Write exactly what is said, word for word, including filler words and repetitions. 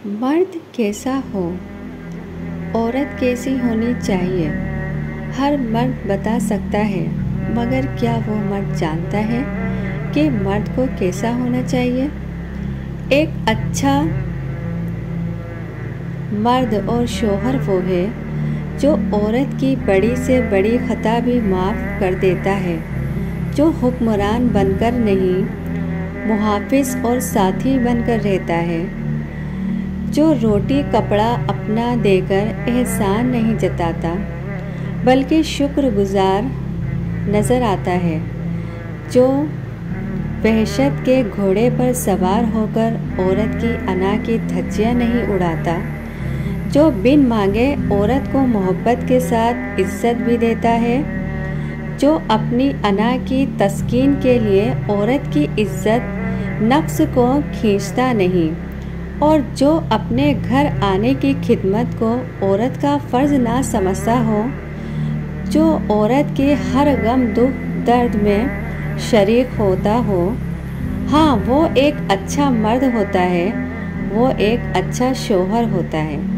مرد کیسا ہو، عورت کیسی ہونی چاہیے، ہر مرد بتا سکتا ہے، مگر کیا وہ مرد جانتا ہے کہ مرد کو کیسا ہونا چاہیے؟ ایک اچھا مرد اور شوہر وہ ہے جو عورت کی بڑی سے بڑی خطا بھی معاف کر دیتا ہے، جو حکمران بن کر نہیں، محافظ اور ساتھی بن کر رہتا ہے، جو روٹی کپڑا اپنا دے کر احسان نہیں جتاتا بلکہ شکر گزار نظر آتا ہے، جو وحشت کے گھوڑے پر سوار ہو کر عورت کی انا کی دھجیاں نہیں اڑاتا، جو بن مانگے عورت کو محبت کے ساتھ عزت بھی دیتا ہے، جو اپنی انا کی تسکین کے لیے عورت کی عزت نفس کو کھینچتا نہیں، اور جو اپنے گھر آنے کی خدمت کو عورت کا فرض نہ سمجھتا ہو، جو عورت کے ہر غم دکھ درد میں شریک ہوتا ہو، ہاں وہ ایک اچھا مرد ہوتا ہے، وہ ایک اچھا شوہر ہوتا ہے۔